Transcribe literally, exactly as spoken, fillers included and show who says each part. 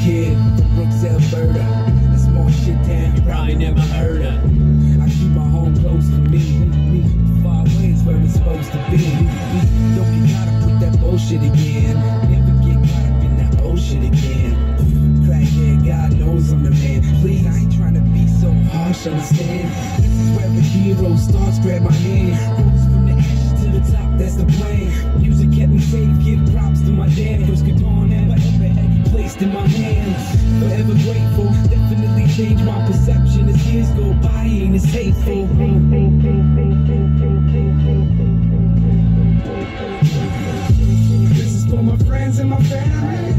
Speaker 1: kid from Brooks, Alberta. That small shit town, you probably never heard of. I keep my home close to me. me. Far away is where it's supposed to be. Don't get caught up with that bullshit again. Never get caught up in that old shit again. Crackhead, God knows I'm the man. Please, I ain't trying to be so harsh, understand? This is where the hero starts, grab my hand. Rose from the ashes to the top, that's the plan. Music kept me safe, give props to my dad. First guitar never ever had you placed in my hands. Forever grateful, definitely changed my perception. As years go by, ain't as hateful. This is for my friends and my family.